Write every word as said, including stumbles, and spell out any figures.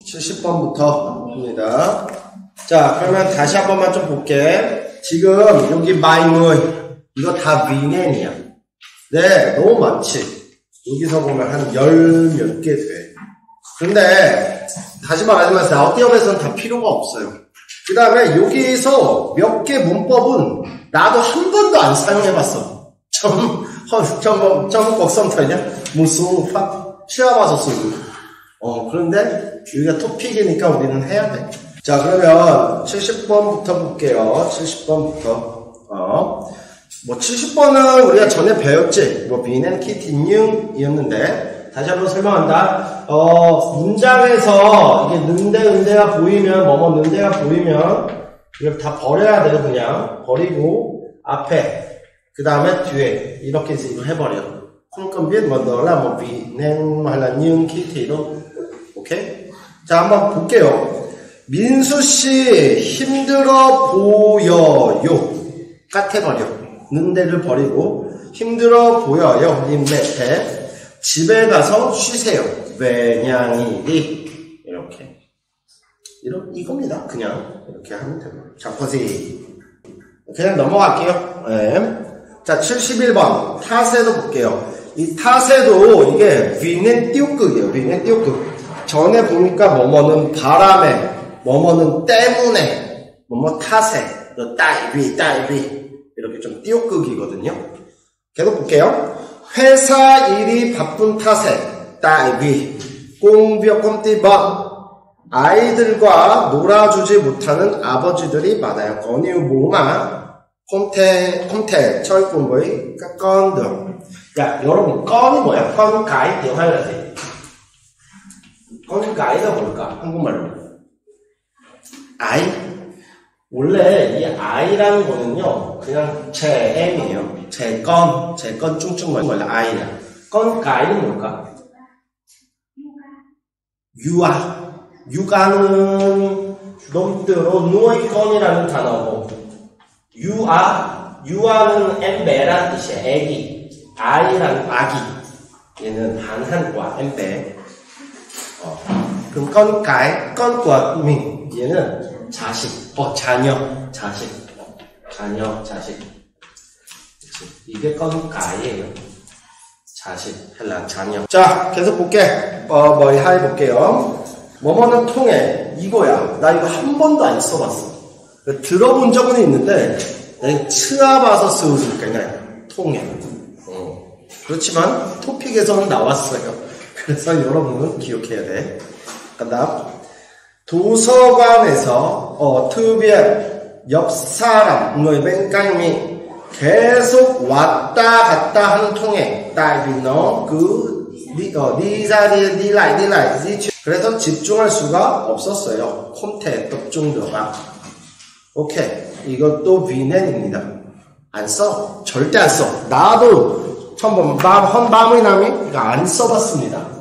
칠십 번부터 합니다. 자, 그러면 다시 한 번만 좀 볼게. 지금 여기 마이물 이거 다 비넨이야. 네, 너무 많지. 여기서 보면 한 열 몇 개 돼. 근데 다시 말하지만 아웃디업에서는 다 필요가 없어요. 그 다음에 여기서 몇 개 문법은 나도 한 번도 안 사용해봤어. 점, 허, 점, 점, 곡선터냐? 무슨 팍, 시험 와서 쓰고. 어, 그런데 여기가 토픽이니까 우리는 해야 돼. 자, 그러면 칠십 번부터 볼게요. 칠십 번부터. 어. 뭐, 칠십 번은 우리가 전에 배웠지. 뭐, 비넨 키티뇽 이었는데, 다시 한번 설명한다. 어, 문장에서 이게 는데, 은데가 보이면, 뭐뭐 는데가 보이면, 이걸 다 버려야 돼요, 그냥. 버리고, 앞에, 그 다음에 뒤에, 이렇게 해서 이거 해버려. 콩컴비엔 뭐더라, 뭐, 비넨, 말라뇽, 키티로. 오케이? 자, 한번 볼게요. 민수씨, 힘들어 보여요. 까태버려. 는데를 버리고, 힘들어 보여요. 님 밑에. 집에 가서 쉬세요. 왜냐니 이렇게 이런 이겁니다. 그냥 이렇게 하면 됩니다. 자, 보세요. 그냥 넘어갈게요. 네. 자, 칠십일 번 타세도 볼게요. 이 타세도 이게 비넨 띄우극이에요. 비넨 띄우극. 전에 보니까 뭐뭐는 바람에, 뭐뭐는 때문에, 뭐뭐 타세, 따이비 따이비 이렇게 좀 띄우극이거든요. 계속 볼게요. 회사 일이 바쁜 탓에 따이비 공벽 꼼띠번 아이들과 놀아주지 못하는 아버지들이 많아요. 거니우 모마 콤테 콤테 철공부의 건들. 야, 여러분 건이 뭐야? 건 가이 대화해야지. 건 가이가 뭘까? 한국말로 아이. 원래 이 아이라는 거는요, 그냥 제 엠이에요. 제 건, 제 건 쭝쭝 말라 아이야. 건 가이는 뭘까? 유아. 유아는 놈들로 누어의 건이라는 단어고, 유아, 유아는 엠베라는 뜻이야. 애기. 아이라는 아기. 얘는 한한과 엠베. 어. 그럼 건 가이, 건과 민. 얘는 자식, 어, 자녀, 자식, 자녀, 자식. 그치. 이게 건가예요. 자식, 헬라, 자녀. 자, 계속 볼게. 어, 뭐, 하이 볼게요. 뭐뭐는 통해. 이거야. 나 이거 한 번도 안 써봤어. 들어본 적은 있는데, 내가 치아봐서 쓰우니까 그냥 통해. 어. 그렇지만, 토픽에서는 나왔어요. 그래서 여러분은 기억해야 돼. 그 다음. 도서관에서 어, 특별 옆 사람, 너의 뱅깡이 계속 왔다 갔다 하는 통에 따이비너 그 니, 어, 니 자리 니 라이 니 라이 니 그래서 집중할 수가 없었어요. 콤테 떡중도가. 오케이, 이것도 비넨입니다. 안 써, 절대 안 써. 나도 처음 보면 밤 헌밤의 남이 이거 안 써봤습니다.